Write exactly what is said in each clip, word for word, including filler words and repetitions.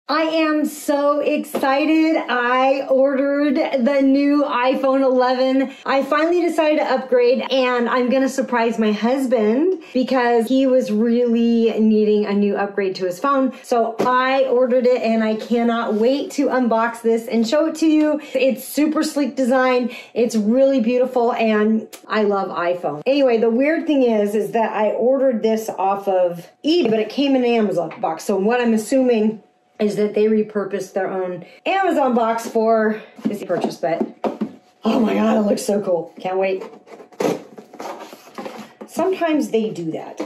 I am so excited. I ordered the new iPhone eleven. I finally decided to upgrade, and I'm gonna surprise my husband because he was really needing a new upgrade to his phone. So I ordered it, and I cannot wait to unbox this and show it to you. It's super sleek design. It's really beautiful, and I love iPhone. Anyway, the weird thing is, is that I ordered this off of eBay, but it came in an Amazon box. So what I'm assuming is that they repurposed their own Amazon box for this purchase, but oh my God, it looks so cool. Can't wait. Sometimes they do that.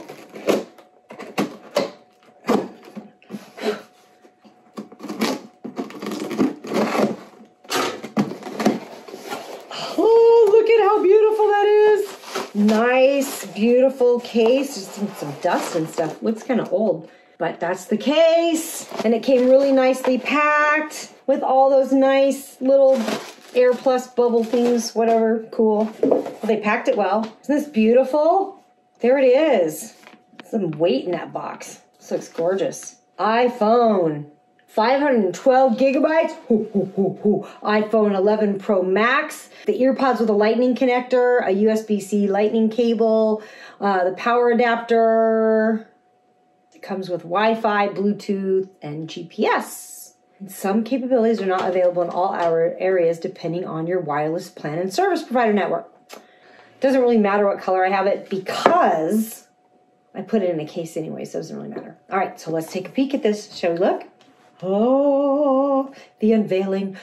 Oh, look at how beautiful that is. Nice, beautiful case. Just some, some dust and stuff. Looks kind of old. But that's the case, and it came really nicely packed with all those nice little Air Plus bubble things, whatever, cool. Well, they packed it well. Isn't this beautiful? There it is. Some weight in that box. This looks gorgeous. iPhone, five hundred twelve gigabytes. Hoo, hoo, hoo, hoo. iPhone eleven Pro Max. The earpods with a lightning connector, a U S B C lightning cable, uh, the power adapter. Comes with Wi-Fi, Bluetooth, and G P S. And some capabilities are not available in all our areas depending on your wireless plan and service provider network. Doesn't really matter what color I have it because I put it in a case anyway, so it doesn't really matter. All right, so let's take a peek at this. Shall we look? Oh, the unveiling.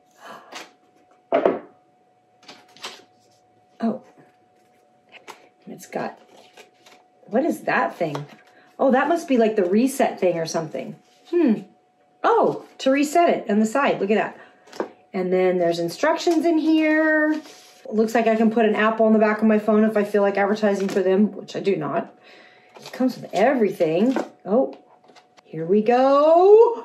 Oh, it's got, what is that thing? Oh, that must be like the reset thing or something. Hmm. Oh, to reset it on the side. Look at that. And then there's instructions in here. It looks like I can put an Apple on the back of my phone if I feel like advertising for them, which I do not. It comes with everything. Oh, here we go.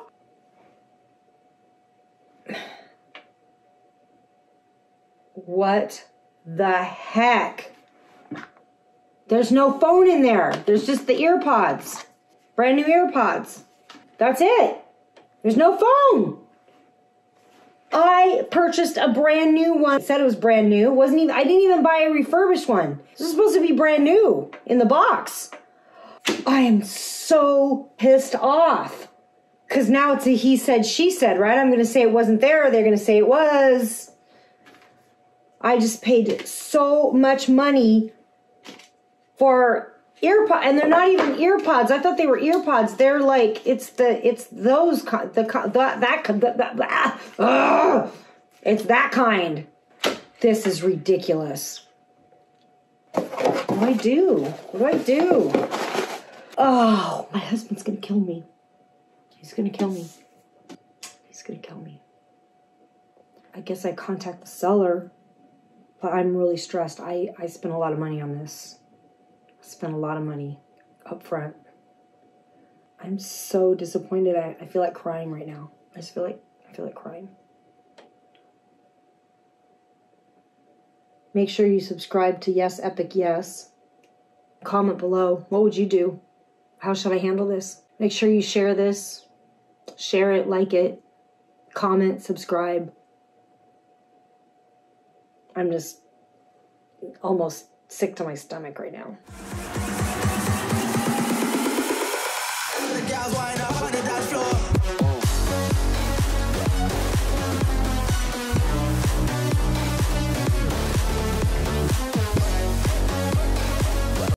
What the heck? There's no phone in there. There's just the earpods. Brand new earpods. That's it. There's no phone. I purchased a brand new one. It said it was brand new. It wasn't even, I didn't even buy a refurbished one. This is supposed to be brand new in the box. I am so pissed off. Because now it's a he said, she said, right? I'm going to say it wasn't there. They're going to say it was. I just paid so much money for earpods, and they're not even earpods. I thought they were earpods. They're like, it's the, it's those, the, the that, that, that uh, it's that kind. This is ridiculous. What do I do? What do I do? Oh, my husband's gonna kill me. He's gonna kill me. He's gonna kill me. I guess I contact the seller, but I'm really stressed. I, I spent a lot of money on this. Spent a lot of money up front. I'm so disappointed. I, I feel like crying right now. I just feel like I feel like crying. Make sure you subscribe to Yes Epic Yes. Comment below. What would you do? How should I handle this? Make sure you share this. Share it, like it, comment, subscribe. I'm just almost sick to my stomach right now.